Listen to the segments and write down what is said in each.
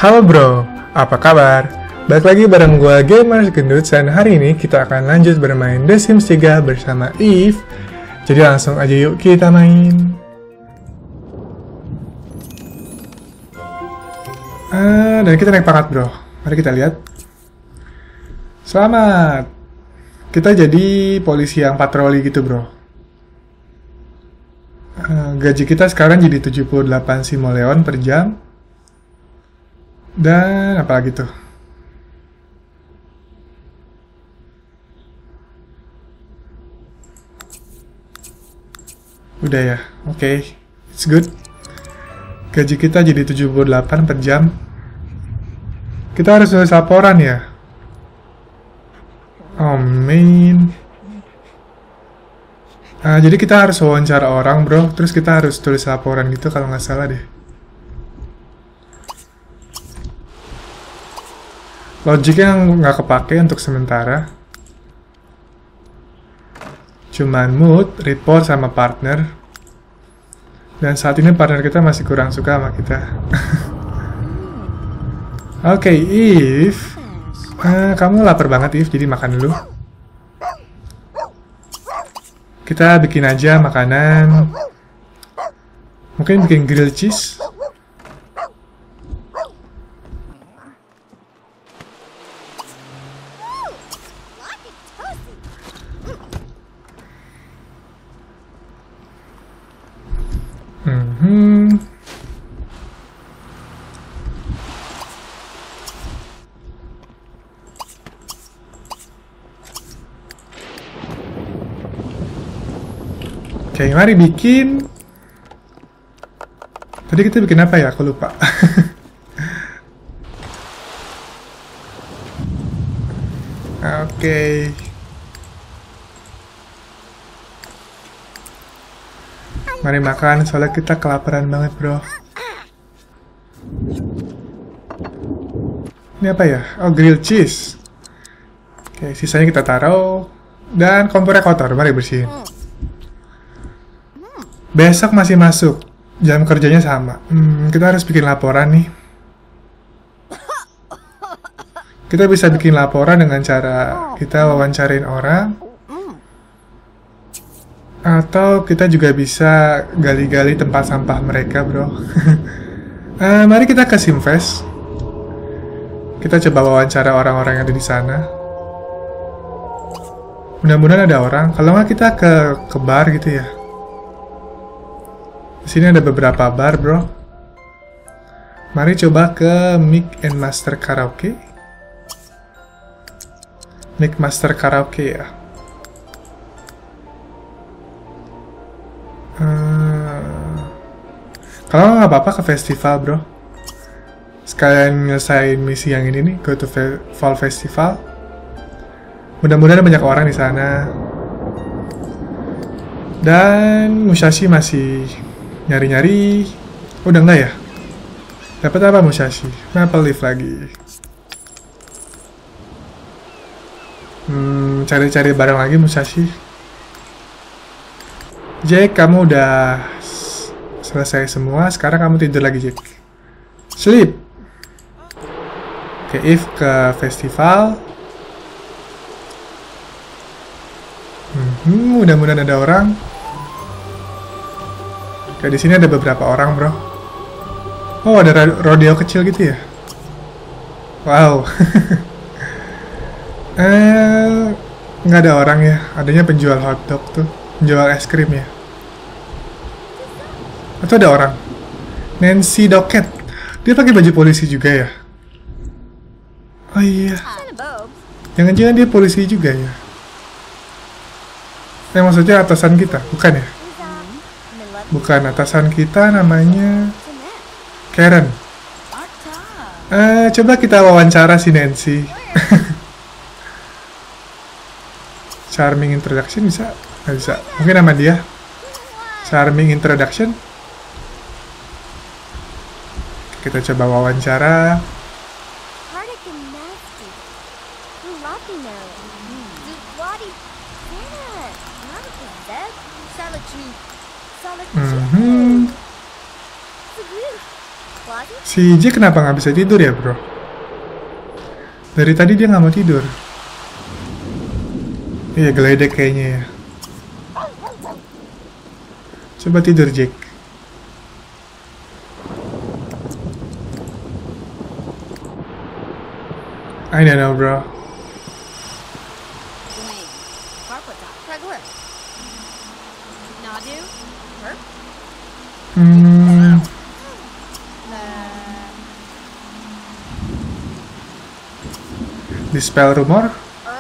Halo bro, apa kabar? Balik lagi bareng gue Gamers Gendut, dan hari ini kita akan lanjut bermain The Sims 3 bersama Eve. Jadi langsung aja yuk kita main. Dan kita naik pangkat bro, mari kita lihat. Selamat, kita jadi polisi yang patroli gitu bro. Gaji kita sekarang jadi 78 simoleon per jam. Dan apa lagi tuh? Udah ya, oke. It's good. Gaji kita jadi 78 per jam. Kita harus nulis laporan ya. Oh man. Jadi kita harus wawancara orang bro. Terus kita harus tulis laporan gitu kalau nggak salah deh. Logiknya nggak kepake untuk sementara. Cuman mood, report, sama partner. Dan saat ini partner kita masih kurang suka sama kita. Oke, Eve. Kamu lapar banget Eve, jadi makan dulu. Kita bikin aja makanan. Mungkin bikin grilled cheese. Oke, mari bikin. Tadi kita bikin apa ya? Aku lupa. Oke. Mari makan, soalnya kita kelaparan banget, bro. Ini apa ya? Oh, grilled cheese. Oke, sisanya kita taruh. Dan kompornya kotor, mari bersihin. Besok masih masuk. Jam kerjanya sama. Kita harus bikin laporan nih. Kita bisa bikin laporan dengan cara kita wawancarain orang. Atau kita juga bisa gali-gali tempat sampah mereka, bro. Mari kita ke Simfest. Kita coba wawancara orang-orang yang ada di sana. Mudah-mudahan ada orang. Kalau nggak kita ke bar gitu ya. Di sini ada beberapa bar, bro. Mari coba ke Mix and Master Karaoke. Mix Master Karaoke ya. Kalau nggak apa-apa ke festival, bro. Sekalian nyelesain misi yang ini nih, go to Fall Festival. Mudah-mudahan banyak orang di sana. Dan Musashi masih nyari-nyari. Udah enggak ya? Dapat apa Musashi? Maple Leaf lagi. Cari-cari barang lagi Musashi. Jack, kamu udah selesai semua. Sekarang kamu tidur lagi, Jack. Sleep. Oke, Eve ke festival. Mudah-mudahan ada orang. Kayak di sini ada beberapa orang, bro. Oh, ada rodeo kecil gitu ya? Wow. Nggak ada orang ya. Adanya penjual hotdog tuh, penjual es krim ya. Atau ada orang? Nancy Docket. Dia pakai baju polisi juga ya? Oh iya. Jangan-jangan dia polisi juga ya? Maksudnya atasan kita, bukan ya? Bukan atasan kita, namanya Karen. Coba kita wawancara si Nancy. Charming introduction bisa? Nggak bisa. Mungkin nama dia. Charming introduction. Kita coba wawancara. Si Jack kenapa nggak bisa tidur ya, bro? Dari tadi dia nggak mau tidur. Iya, geledek kayaknya ya. Coba tidur, Jack. I don't know, bro. Dispel rumor.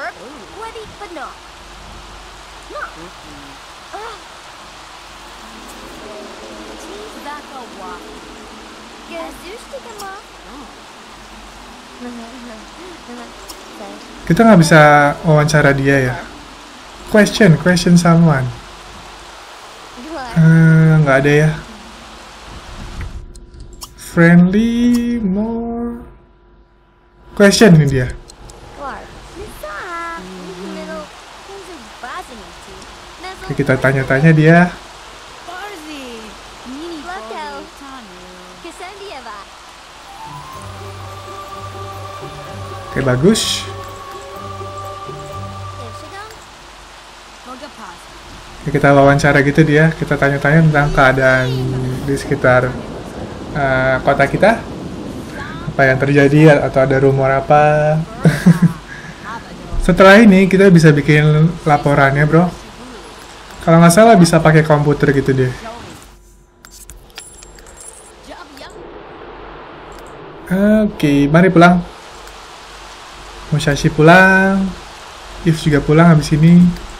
Kita nggak bisa wawancara dia ya. Question someone. Nggak ada ya. Friendly, more. Question ini dia. Oke, kita tanya-tanya dia. Oke, bagus. Oke, kita wawancara gitu dia. Kita tanya-tanya tentang keadaan di sekitar kota kita. Apa yang terjadi atau ada rumor apa. Setelah ini kita bisa bikin laporannya, bro. Kalau nggak salah bisa pakai komputer gitu deh. Oke, mari pulang. Musashi pulang. If juga pulang habis ini.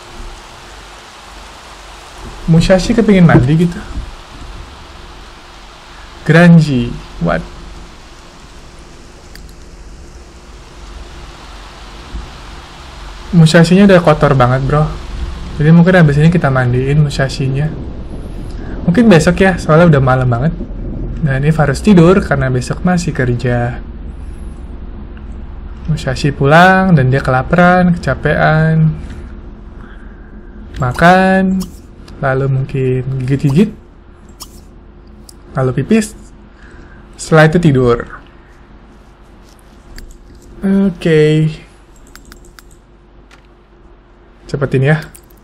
Musashi kepingin mandi gitu. Granji, what? Musashinya udah kotor banget, bro. Jadi mungkin habis ini kita mandiin Musashinya. Mungkin besok ya, soalnya udah malam banget. Dan ini harus tidur karena besok masih kerja. Musashi pulang dan dia kelaparan, kecapean. Makan, lalu mungkin gigit-gigit. Lalu pipis. Setelah itu tidur. Oke. Cepetin ya.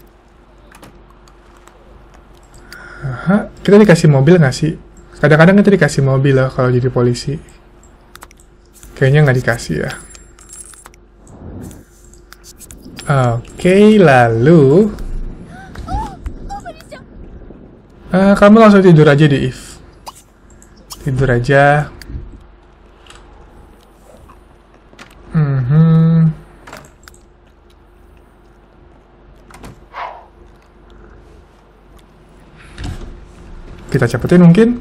Aha, kita dikasih mobil nggak sih? Kadang-kadang kita dikasih mobil loh kalau jadi polisi. Kayaknya nggak dikasih ya. Oke, lalu kamu langsung tidur aja deh, If. Tidur aja. Kita cepetin mungkin.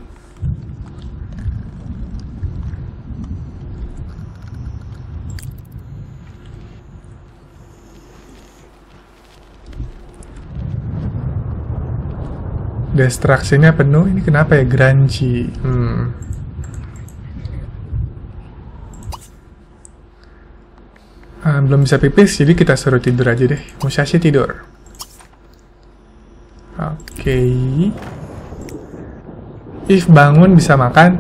Distraksinya penuh. Ini kenapa ya, Granji? Belum bisa pipis, jadi kita suruh tidur aja deh. Musashi tidur. Oke. If bangun bisa makan.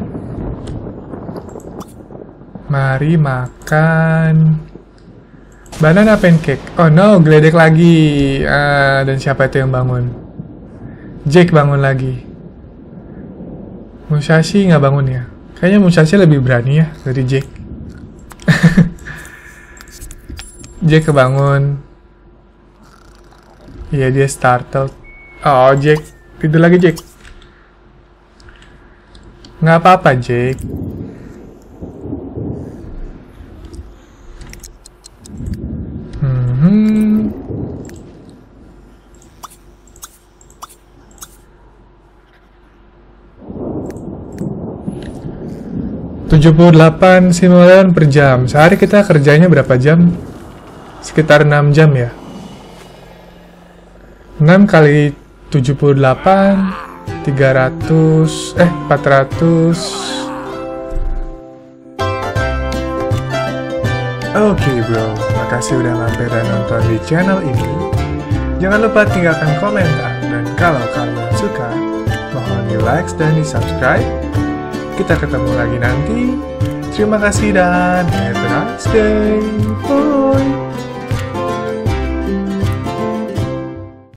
Mari makan. Banana pancake. Oh no, geledek lagi. Dan siapa itu yang bangun? Jake bangun lagi. Musashi nggak bangun ya? Kayaknya Musashi lebih berani ya dari Jake. Jake kebangun. Iya, dia startled. Oh, Jake. Tidur lagi, Jake. Nggak apa-apa, Jake. $78 per jam. Sehari kita kerjanya berapa jam? Sekitar 6 jam ya. 6 kali 78 400. Oke, bro, makasih udah mampir dan nonton di channel ini. Jangan lupa tinggalkan komentar, dan kalau kalian suka, mohon di like dan di subscribe. Kita ketemu lagi nanti. Terima kasih dan have a nice day.